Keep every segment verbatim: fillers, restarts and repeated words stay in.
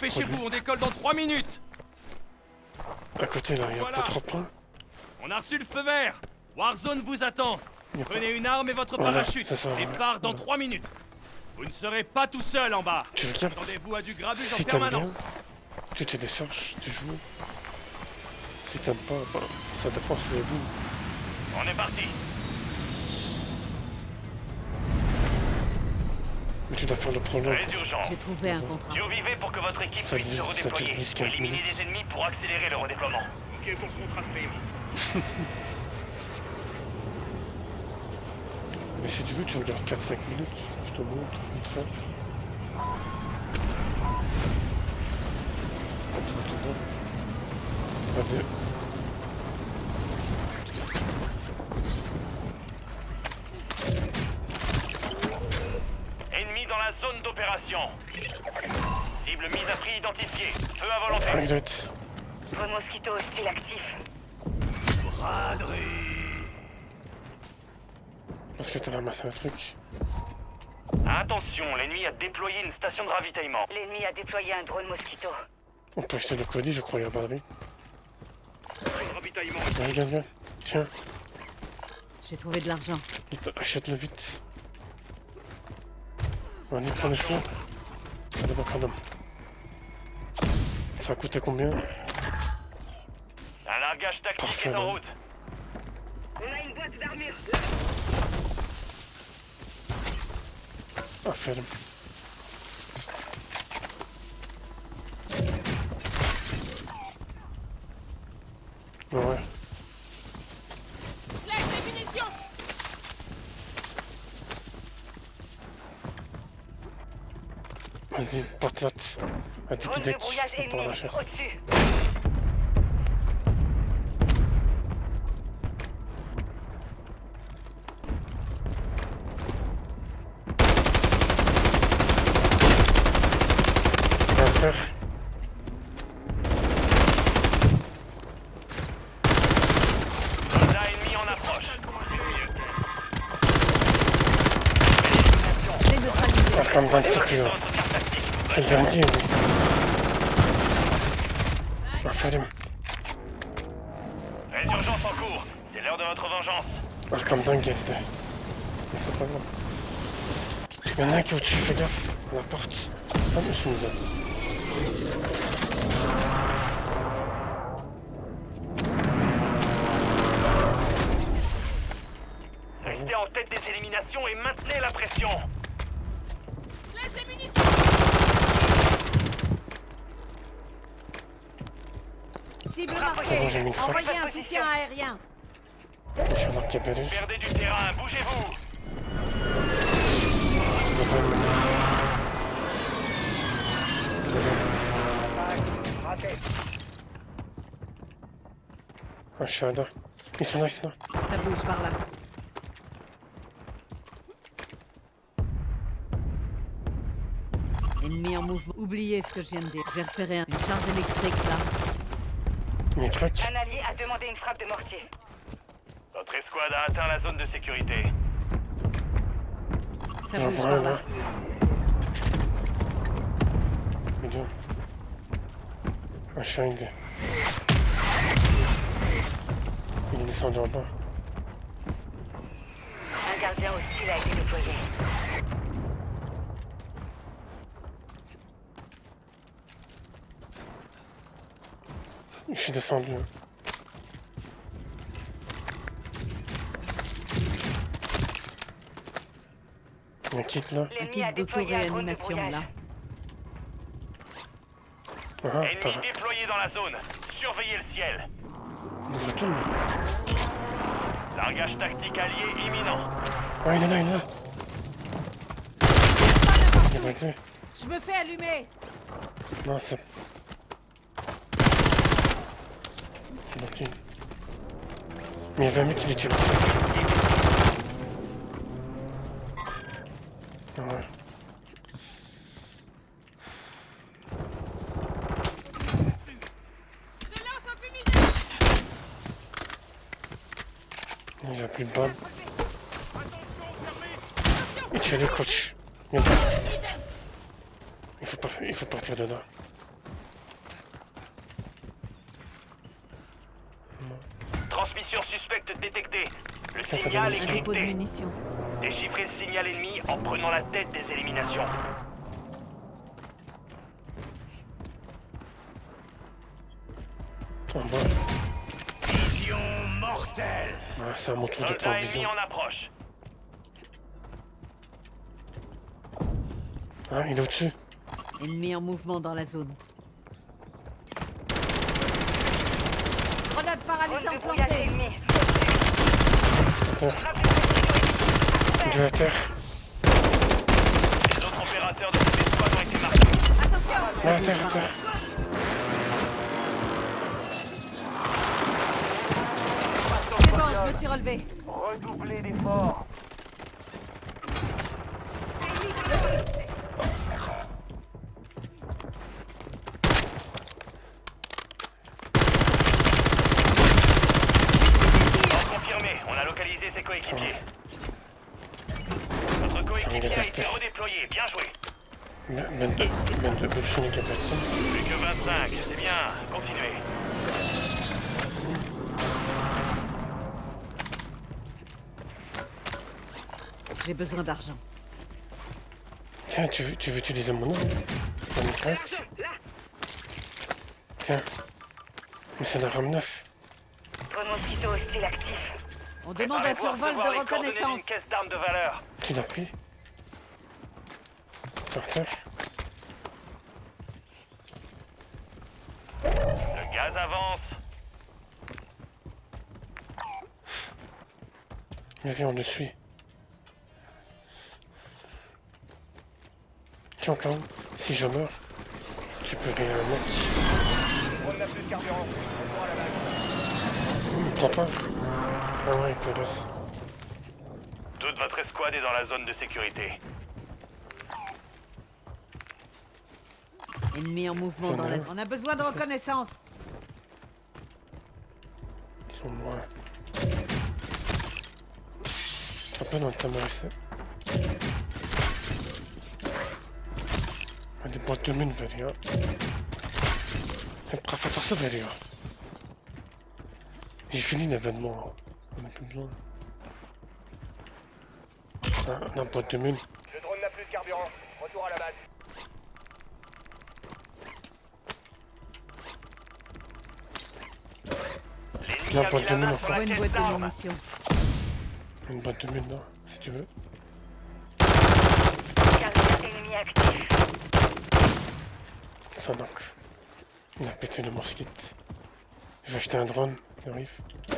dépêchez-vous, on décolle dans trois minutes. À côté là, il y a Voilà. pas trop plein. On a reçu le feu vert. Warzone vous attend. Il y a pas- Prenez une arme et votre Voilà, parachute. c'est ça, Départ ouais. dans Voilà. trois minutes. Vous ne serez pas tout seul en bas. Tu regardes. Attendez-vous à du grabuge Si en t'aimes bien, permanence. tu te décharges, tu joues. Si t'aimes pas, bah, ça dépend, c'est vous. On est parti. Mais tu dois faire le prologue. Très urgent. J'ai trouvé un contrat. Survivez pour que votre équipe Ça puisse se dure- ça dure redéployer. dix quinze Éliminez minutes. les ennemis pour accélérer le redéploiement. Ok pour le contrat de paiement. Mais si tu veux, tu regardes quatre cinq minutes. Je te montre, vite fait. Comme ça, tu vois. Regardez. Ennemi dans la zone d'opération. Cible mise à prix identifiée. Feu à volonté. Regrette. Drone mosquito hostile actif. Parce que t'as ramassé un truc. Attention, l'ennemi a déployé une station de ravitaillement. L'ennemi a déployé un drone mosquito. On peut acheter le colis, je crois, il y a pas de vie. Ravitaillement. Viens, viens, viens. Tiens, J'ai trouvé de l'argent. vite, achète-le vite. Allez, prends les chevaux. Allez, va prendre. Ça va coûter combien? Un largage tactique Parfait, est en là. route. On a une boîte d'armure. Ah, ferme. Ouais. Vas-y, porte-note. Un Drone petit de deck brouillage dans la ennemi. chasse. Au-dessus. On va faire. Soldat ennemi en approche. J'ai neutralisé. Ah, comme vingt-sept kilos. Sauvegarde tactique. C'est le dernier, oui. Ah, ferme. Résurgence en cours. C'est l'heure de votre vengeance. Ah, comme dingue, elle était. Mais c'est pas grave. Il y en a un qui est au-dessus, fais gaffe. La porte. Ah, mais c'est une bonne. Restez en tête des éliminations et maintenez la pression. Cible C'est marquée. bon, j'ai mis une frappe. Envoyez un soutien aérien. Je suis dans le cabaret. Perdez du terrain, bougez-vous. Ah, je suis là. Ils sont là, ils sont là. Ça bouge par là. Ennemi en mouvement. Oubliez ce que je viens de dire. J'ai repéré un- une charge électrique là. Mes trucs. Un allié a demandé une frappe de mortier. Votre escouade a atteint la zone de sécurité. Ça J'en bouge vois par un là. là. Mais deux. Ah, je suis un idée. Il est descendu en bas. Un gardien hostile a été déployé. Je suis descendu. hein. Un kit là. Un L'ennemi kit a déployé un drone de d'auto-réanimation brouillage. là. Ah, Ennemi t'as. déployé dans la zone. Surveillez le ciel. Il retourne. Largage tactique allié imminent. Ah, il est là, il est là. Il est réglé. Je me fais allumer. Non, c'est. C'est bloqué. Mais il y avait un mec qui les tire. Ouais. Il a plus de balles. Il tire le coach. Il faut, pas, il faut partir de là. menace détectée. Le Ça, ça signal donne est Un dépôt de crypté. munitions. Déchiffrez le signal ennemi en prenant la tête des éliminations. En bas. Vision mortelle. Ah, c'est à mon tour de Soldat prendre ennemi vision. en approche. Ah, il est au-dessus. Ennemi en mouvement dans la zone. Grenade Zone paralysante de brouillage lancée. ennemie. Deux à terre. Les autres opérateurs de cette escouade ont été marqués. Attention. Ah, à terre, à terre. C'est bon, je me suis relevé. Redoublez d'efforts. Confirmé, on a localisé ses coéquipiers. Notre coéquipier a été redéployé, bien joué. vingt-deux, vingt-deux, plus fini qu'il y a personne. Plus que vingt-cinq, c'est bien, continuez. J'ai besoin d'argent. Tiens, tu veux, tu veux utiliser mon nom? Mon crack? Tiens. Mais c'est un RAM neuf. Drone mosquito hostile actif. On demande un Préparez-vous à survol recevoir de les coordonnées reconnaissance. d'une caisse d'armes de valeur. Tu l'as pris? Parfait. Le gaz avance. Viens, on le suit. Tiens, quand même, si je meurs, tu peux rien mettre. On n'a plus de carburant. Retour à la base. Il prend pas? Ah ouais, il peut laisser. Toute votre escouade est dans la zone de sécurité. Ennemi en mouvement dans la zone. On a besoin de reconnaissance. Ils sont loin. Un peu dans le tamas ici. Ah, des boîtes de mine, Valéa. C'est prêt à faire ça, Valéa. J'ai fini l'événement. On a plus besoin. Ah, la boîte de mine. Le drone n'a plus de carburant. Retour à la base. L'ennemi La a boîte mis de la main mine, sur encore. la Une caisse boîte de d'armes. munitions. Une boîte de mine, là, si tu veux. Gardien ennemi actif. Ça knock. Il a pété le mousquite. Je vais acheter un drone, il arrive.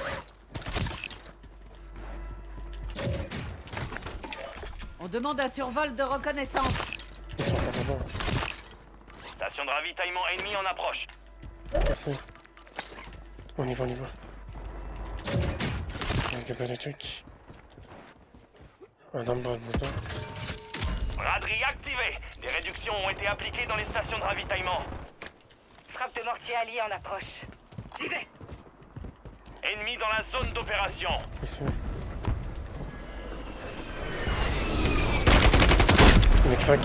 On demande un survol de reconnaissance. Ils sont pas là-bas. Station de ravitaillement ennemi en approche. Parfait. On y va, on y va. Il y a pas de trucs. Un dame dans le bouton. Braderie activée. Des réductions ont été appliquées dans les stations de ravitaillement. Frappe de mortier allié en approche. J'y vais. Ennemi dans la zone d'opération. Ici. Il est crack.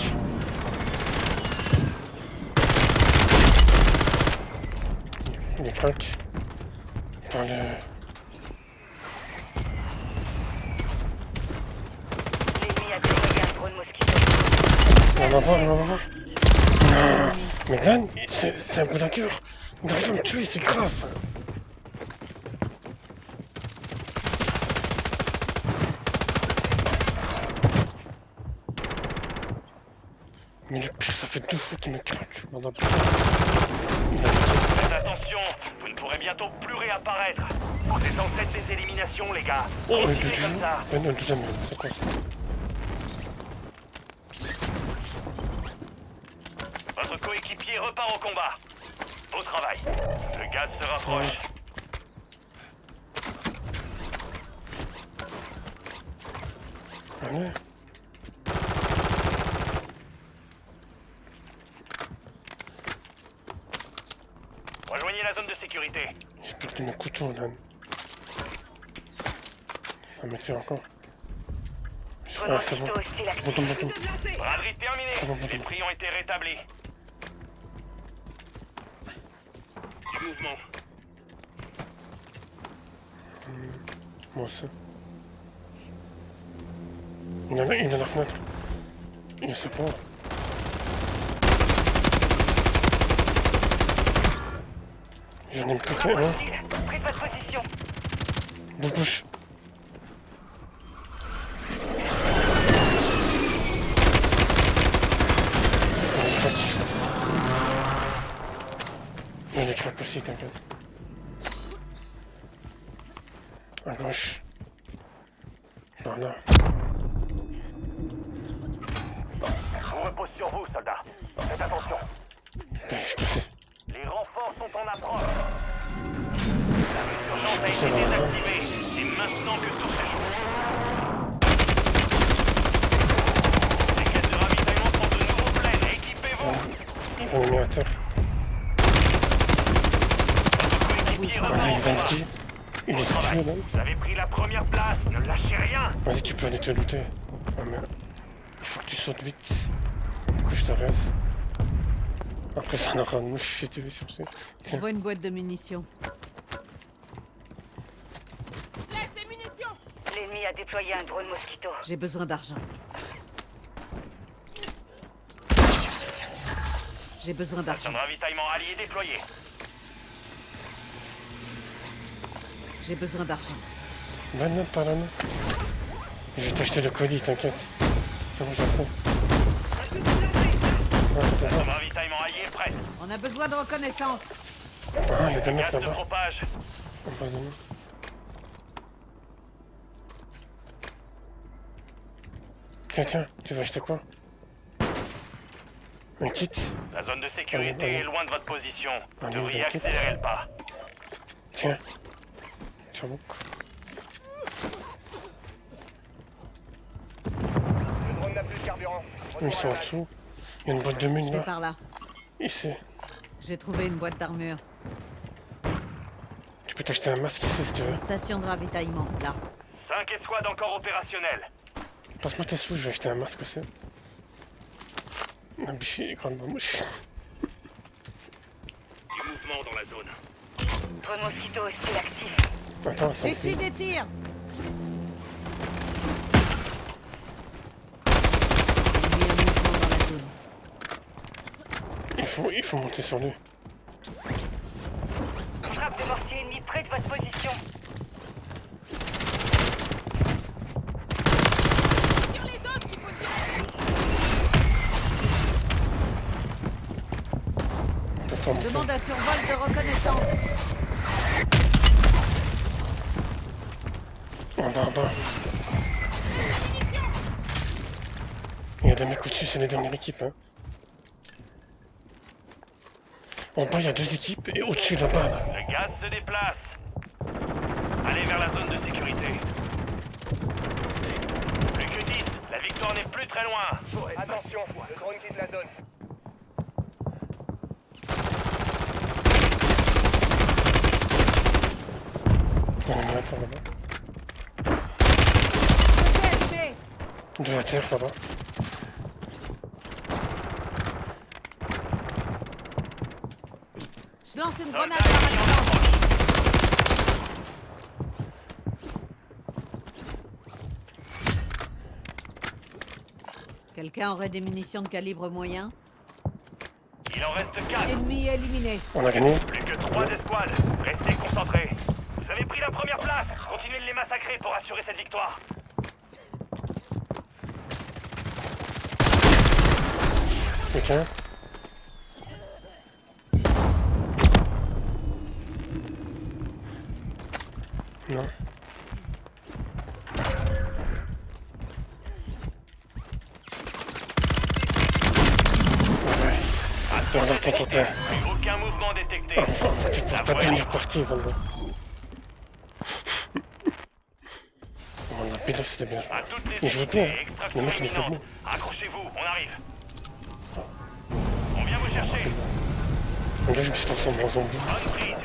Il est crack. Dans le... L'ennemi a déployé un drone mosquito. On va voir, on va voir. Non. Mais Dan, c'est c'est un bout d'un cœur. Il arrive à me tuer, c'est grave. Mais le pire, ça fait deux fois qu'il me craque. Dans un putain. Il a Faites attention, vous ne pourrez bientôt plus réapparaître. Vous êtes en tête des éliminations, les gars. Oh, le Continuez comme deuxième. ça. Euh, non, le deuxième, c'est quoi ça? Votre coéquipier repart au combat. Au travail. Le gaz se rapproche. Ouais. Rejoignez la zone de sécurité. J'ai perdu mon couteau, Dan. Ça me tire encore. Drone Ah, c'est bon. mosquito hostile actif. Bouton, bouton. Braderie terminée. C'est bon, bon, Les bon. prix ont été rétablis. Du mouvement. Moi aussi. Il est là, il est dans la fenêtre. Il sait pas. J'en ai plus qu'un. Prise votre position. De bouche. Il y a des craques aussi, t'inquiète. À gauche. Par là. Je repose sur vous, soldats. Faites attention. Putain, je suis passé. Les renforts sont en approche. La mesure d'urgence a été désactivée. C'est maintenant que tout se joue. Les caisses de ravitaillement sont de nouveau pleines. Équipez-vous. On est mis à terre. Coéquipier On a reprend une en combat. vingt. Il est sorti, là. Vous avez pris la première place. Ne lâchez rien. Vas-y, tu peux aller te looter. Ah, mais il faut que tu sautes vite. Pour que je te reste. Après, ça n'aura de mouche, je vais chercher. Je Tiens, vois une boîte de munitions. L'ennemi a déployé un drone mosquito. J'ai besoin d'argent. J'ai besoin Station d'argent. de ravitaillement allié déployé. J'ai besoin d'argent. donne là, par là. Je vais t'acheter le colis, t'inquiète. Comment j'ai fait? Ouais, t'as Station ça. de ravitaillement allié prête. On a besoin de reconnaissance. Ah, il y a des mecs Gaz se là-bas. propage. En face de nous. Tiens, tiens, tu veux acheter quoi? Un kit? La zone de sécurité Allez, allez. est loin de votre position. Vous Allez, devriez ok. accélérer le pas. Tiens. Tiens, bon. Le drone n'a plus de carburant. Ils sont en dessous. Il y a une boîte de Je mine vais là. par là. Ici. J'ai trouvé une boîte d'armure. Tu peux t'acheter un masque ici si tu veux. Une station de ravitaillement, là. Cinq escouades encore opérationnelles. Passe-moi tes sous, je vais acheter un masque aussi. Un bichet, grande bamouche. Du mouvement dans la zone. Drone mosquito est still actif. Attends, ça Je me suis fait- des tirs. Il y a un mouvement dans la zone. Il faut, il faut monter sur lui. Frappe de mortier ennemi près de votre position. On peut pas monter. Demande un survol de reconnaissance. En bas, en bas. Il y a des mecs au-dessus, c'est les dernières équipes. Hein. En bas, il y a deux équipes et au-dessus, là-bas. Là. Le gaz se déplace. Allez vers la zone de sécurité. Plus que dix. La victoire n'est plus très loin. Attention, le drone quitte la zone. Il y en a un à terre là-bas. P S P. Deux à terre là-bas. Je lance une grenade Soldat par ennemi en accident. approche. Quelqu'un aurait des munitions de calibre moyen? Il en reste quatre. Ennemi éliminé. On a gagné. Plus que trois escouades. Restez concentrés. Vous avez pris la première place. Continuez de les massacrer pour assurer cette victoire. Quelqu'un? Non. Ouais. On attend ton père. Plus aucun mouvement détecté. Enfin, c'est pour ta dernière partie, vraiment. On a pédé, c'était bien. À toutes les Il jouait bien. unités, Le extraction mec, il est fait imminente. bon. Accrochez-vous, on arrive. On vient vous chercher. Regarde, je me suis transformé en zombie. Bonne prise.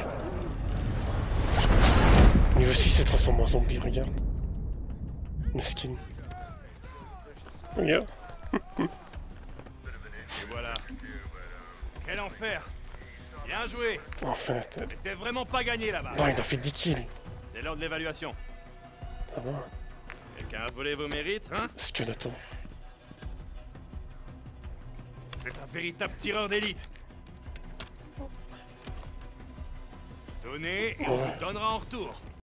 Lui aussi s'est transformé en zombie, regarde. Le skin. Regarde. Et voilà. Quel enfer. Bien joué. Enfin, t'as- C'était vraiment pas gagné là-bas. non, il a fait dix kills. C'est l'heure de l'évaluation. Ah bon? Quelqu'un a volé vos mérites, hein? Skeleton. Vous êtes un véritable tireur d'élite. Donnez et on Ouais. vous donnera en retour.